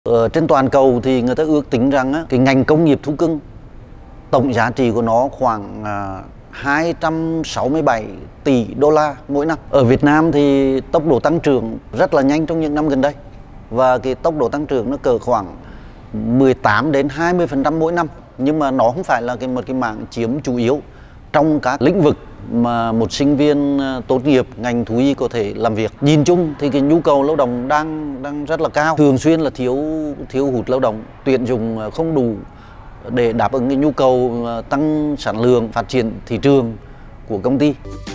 Trên toàn cầu thì người ta ước tính rằng cái ngành công nghiệp thú cưng tổng giá trị của nó khoảng 267 tỷ đô la mỗi năm. Ở Việt Nam thì tốc độ tăng trưởng rất là nhanh trong những năm gần đây, và cái tốc độ tăng trưởng nó cỡ khoảng 18 đến 20% mỗi năm. Nhưng mà nó không phải là một cái mảng chiếm chủ yếu trong các lĩnh vực mà một sinh viên tốt nghiệp ngành thú y có thể làm việc. Nhìn chung thì cái nhu cầu lao động đang rất là cao, thường xuyên là thiếu hụt lao động, tuyển dụng không đủ để đáp ứng cái nhu cầu tăng sản lượng, phát triển thị trường của công ty.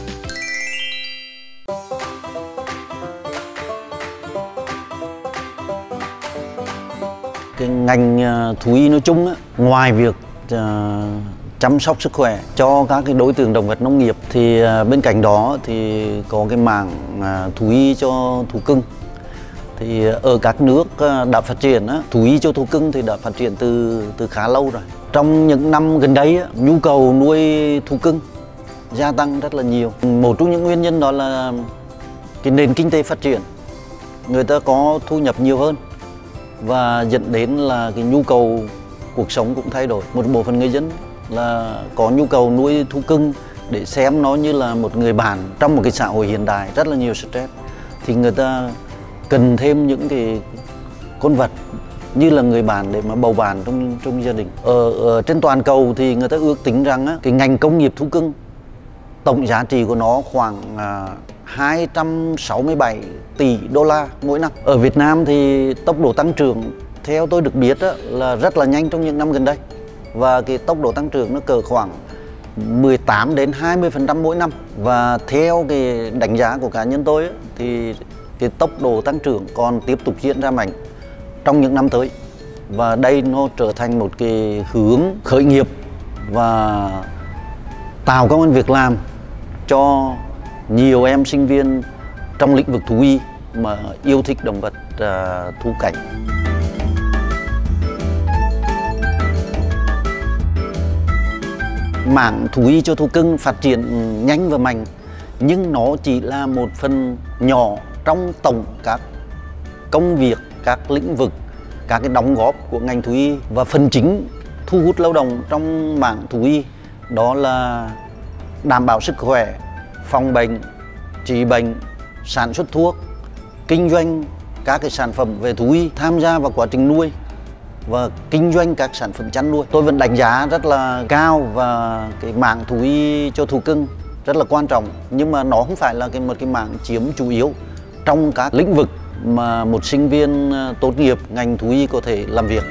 Cái ngành thú y nói chung ngoài việc chăm sóc sức khỏe cho các cái đối tượng động vật nông nghiệp thì bên cạnh đó thì có cái mảng thú y cho thú cưng. Thì ở các nước đã phát triển thú y cho thú cưng thì đã phát triển từ khá lâu rồi. Trong những năm gần đây nhu cầu nuôi thú cưng gia tăng rất là nhiều. Một trong những nguyên nhân đó là cái nền kinh tế phát triển, người ta có thu nhập nhiều hơn và dẫn đến là cái nhu cầu cuộc sống cũng thay đổi. Một bộ phận người dân là có nhu cầu nuôi thú cưng để xem nó như là một người bạn trong một cái xã hội hiện đại rất là nhiều stress, thì người ta cần thêm những cái con vật như là người bạn để mà bầu bạn trong gia đình. Ở trên toàn cầu thì người ta ước tính rằng cái ngành công nghiệp thú cưng tổng giá trị của nó khoảng 267 tỷ đô la mỗi năm. Ở Việt Nam thì tốc độ tăng trưởng theo tôi được biết là rất là nhanh trong những năm gần đây, và cái tốc độ tăng trưởng nó cỡ khoảng 18 đến 20% mỗi năm. Và theo cái đánh giá của cá nhân tôi thì cái tốc độ tăng trưởng còn tiếp tục diễn ra mạnh trong những năm tới, và đây nó trở thành một cái hướng khởi nghiệp và tạo công ăn việc làm cho nhiều em sinh viên trong lĩnh vực thú y mà yêu thích động vật thú cảnh. Mảng thú y cho thú cưng phát triển nhanh và mạnh, nhưng nó chỉ là một phần nhỏ trong tổng các công việc, các lĩnh vực, các cái đóng góp của ngành thú y. Và phần chính thu hút lao động trong mảng thú y đó là đảm bảo sức khỏe, phòng bệnh, trị bệnh, sản xuất thuốc, kinh doanh các cái sản phẩm về thú y, tham gia vào quá trình nuôi và kinh doanh các sản phẩm chăn nuôi. Tôi vẫn đánh giá rất là cao và cái mảng thú y cho thú cưng rất là quan trọng, nhưng mà nó không phải là một cái mảng chiếm chủ yếu trong các lĩnh vực mà một sinh viên tốt nghiệp ngành thú y có thể làm việc.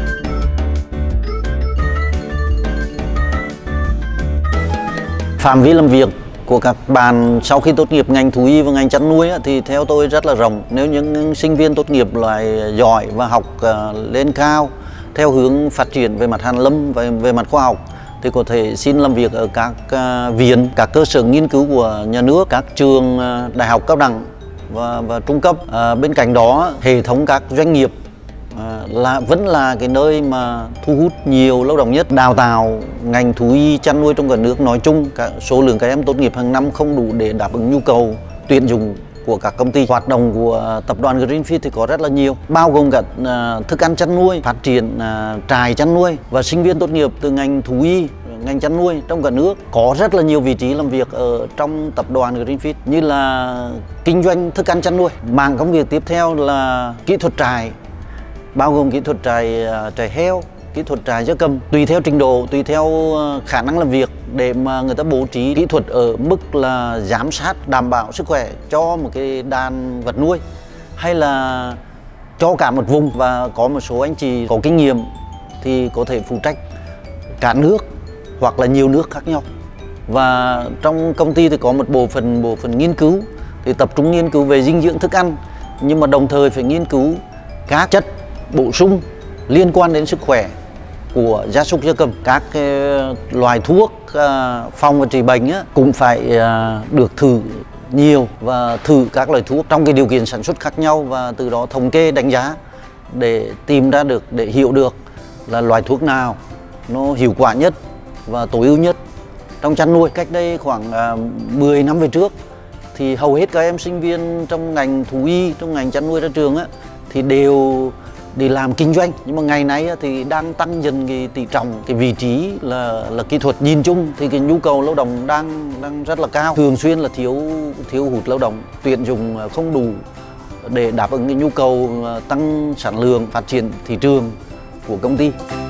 Phạm vi làm việc của các bạn sau khi tốt nghiệp ngành thú y và ngành chăn nuôi thì theo tôi rất là rộng. Nếu những sinh viên tốt nghiệp loại giỏi và học lên cao theo hướng phát triển về mặt hàn lâm và về mặt khoa học thì có thể xin làm việc ở các viện, các cơ sở nghiên cứu của nhà nước, các trường đại học cao đẳng và trung cấp. Bên cạnh đó, hệ thống các doanh nghiệp vẫn là cái nơi mà thu hút nhiều lao động nhất. Đào tạo ngành thú y chăn nuôi trong cả nước nói chung, số lượng các em tốt nghiệp hàng năm không đủ để đáp ứng nhu cầu tuyển dụng của các công ty. Hoạt động của tập đoàn Greenfish thì có rất là nhiều, bao gồm cả thức ăn chăn nuôi, phát triển trại chăn nuôi, và sinh viên tốt nghiệp từ ngành thú y, ngành chăn nuôi trong cả nước có rất là nhiều vị trí làm việc ở trong tập đoàn Greenfish, như là kinh doanh thức ăn chăn nuôi. Mảng công việc tiếp theo là kỹ thuật trại, bao gồm kỹ thuật trại heo, kỹ thuật trại gia cầm, tùy theo trình độ, tùy theo khả năng làm việc để mà người ta bố trí kỹ thuật ở mức là giám sát đảm bảo sức khỏe cho một cái đàn vật nuôi, hay là cho cả một vùng. Và có một số anh chị có kinh nghiệm thì có thể phụ trách cả nước hoặc là nhiều nước khác nhau. Và trong công ty thì có một bộ phận nghiên cứu thì tập trung nghiên cứu về dinh dưỡng thức ăn, nhưng mà đồng thời phải nghiên cứu các chất bổ sung liên quan đến sức khỏe của gia súc gia cầm. Các loài thuốc phòng và trị bệnh cũng phải được thử nhiều và thử các loại thuốc trong cái điều kiện sản xuất khác nhau, và từ đó thống kê đánh giá để tìm ra được, để hiểu được là loại thuốc nào nó hiệu quả nhất và tối ưu nhất trong chăn nuôi. Cách đây khoảng 10 năm về trước thì hầu hết các em sinh viên trong ngành thú y, trong ngành chăn nuôi ra trường thì đều để làm kinh doanh. Nhưng mà ngày nay thì đang tăng dần cái tỷ trọng, cái vị trí là kỹ thuật. Nhìn chung thì cái nhu cầu lao động đang rất là cao, thường xuyên là thiếu hụt lao động, tuyển dụng không đủ để đáp ứng cái nhu cầu tăng sản lượng, phát triển thị trường của công ty.